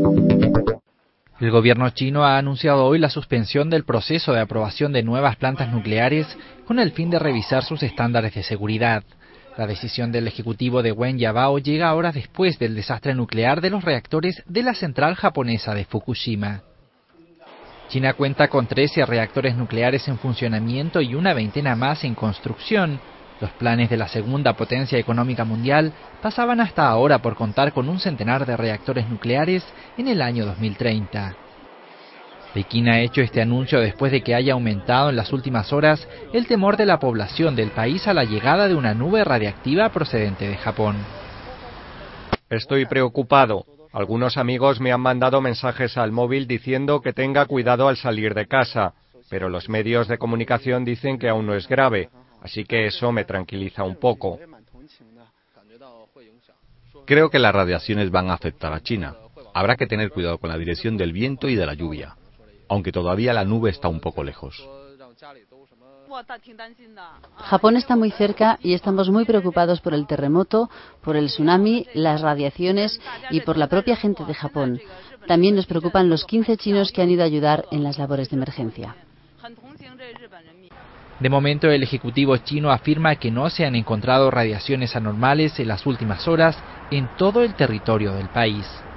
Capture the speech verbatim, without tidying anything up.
El gobierno chino ha anunciado hoy la suspensión del proceso de aprobación de nuevas plantas nucleares con el fin de revisar sus estándares de seguridad. La decisión del ejecutivo de Wen Jiabao llega horas después del desastre nuclear de los reactores de la central japonesa de Fukushima. China cuenta con trece reactores nucleares en funcionamiento y una veintena más en construcción. Los planes de la segunda potencia económica mundial pasaban hasta ahora por contar con un centenar de reactores nucleares en el año dos mil treinta. Pekín ha hecho este anuncio después de que haya aumentado en las últimas horas el temor de la población del país a la llegada de una nube radiactiva procedente de Japón. Estoy preocupado. Algunos amigos me han mandado mensajes al móvil diciendo que tenga cuidado al salir de casa, pero los medios de comunicación dicen que aún no es grave. Así que eso me tranquiliza un poco. Creo que las radiaciones van a afectar a China. Habrá que tener cuidado con la dirección del viento y de la lluvia, aunque todavía la nube está un poco lejos. Japón está muy cerca y estamos muy preocupados por el terremoto, por el tsunami, las radiaciones y por la propia gente de Japón. También nos preocupan los quince chinos que han ido a ayudar en las labores de emergencia. De momento, el ejecutivo chino afirma que no se han encontrado radiaciones anormales en las últimas horas en todo el territorio del país.